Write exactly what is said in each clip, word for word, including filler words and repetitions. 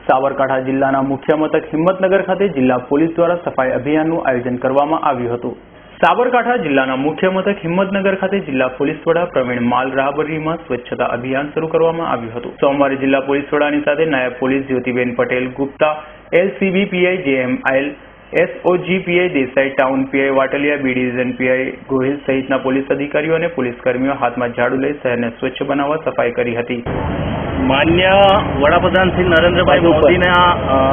સાબરકાંઠા જિલ્લાના મુખ્ય મથક હિંમતનગર ખાતે જિલ્લા પોલીસ દ્વારા સફાઈ અભિયાનનું આયોજન કરવામાં આવ્યું હતું। સાબરકાંઠા જિલ્લાના મુખ્ય મથક હિંમતનગર ખાતે જિલ્લા પોલીસ વડા પ્રવીણ માલ રાહબરીમાં સ્વચ્છતા અભિયાન શરૂ કરવામાં આવ્યું હતું। સોમવારે જિલ્લા પોલીસ વડાની સાથે નાયબ police Jyotiben Patel Gupta, LCB PI જેએમઆઈએલ, SOG PI Desai, town PI Vatliya, B division PI Gohil સહિતના પોલીસ અધિકારીઓ અને પોલીસ કર્મીઓ હાથમાં ઝાડુ લઈ શહેરને સ્વચ્છ બનાવવા સફાઈ કરી હતી। માન્ય વડાપ્રધાન શ્રી નરેન્દ્રભાઈ મોદીના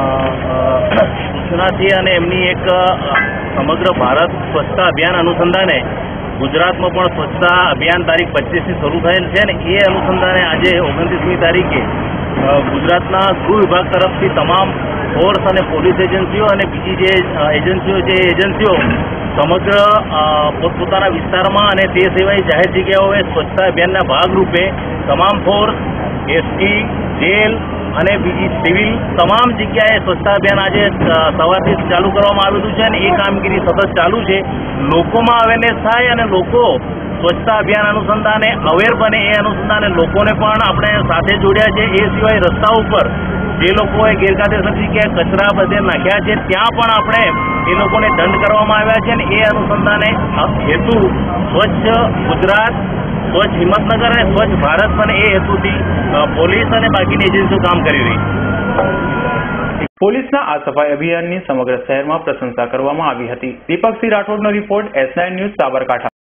સૂચનાથી અને એમની એક સમગ્ર ભારત સ્વચ્છતા અભિયાન અનુસંધાને ગુજરાતમાં પણ સ્વચ્છતા અભિયાન તારીખ પચીસથી શરૂ થયેલ છે અને એ અનુસંધાને આજે ઓગણત્રીસમી તારીખે ગુજરાતના ગૃહ વિભાગ તરફથી તમામ ફોર્સ અને પોલીસ એજન્સીઓ અને બીજી જે એજન્સીઓ છે એ એજન્સીઓ સમગ્ર પોતપોતાના વિસ્તારમાં અને તે સિવાય જાહેર જગ્યાઓએ સ્વચ્છતા અભિયાનના ભાગરૂપે તમામ ફોર્સ, એસટી, જેલ અને બીજી સિવિલ તમામ જગ્યાએ સ્વચ્છતા અભિયાન આજે સવારથી ચાલુ કરવામાં આવેલું છે અને એ કામગીરી સતત ચાલુ છે। લોકોમાં અવેરનેસ થાય અને લોકો સ્વચ્છતા અભિયાન અનુસંધાને અવેર બને એ અનુસંધાને લોકોને પણ આપણે સાથે જોડ્યા છે। એ સિવાય રસ્તા ઉપર જે લોકોએ ગેરકાયદેસર જગ્યાએ કચરા બધે નાખ્યા છે ત્યાં પણ આપણે એ લોકોને દંડ કરવામાં આવ્યા છે અને એ અનુસંધાને હેતુ સ્વચ્છ ગુજરાત, સ્વચ્છ હિંમતનગર અને સ્વચ્છ ભારત બને એ હેતુથી પોલીસ અને બાકીની એજન્સીઓ કામ કરી રહી છે। પોલીસના આ સફાઈ અભિયાનની સમગ્ર શહેરમાં પ્રશંસા કરવામાં આવી હતી। દીપકસિંહ રાઠોડનો report, S nine news, Sabarkantha.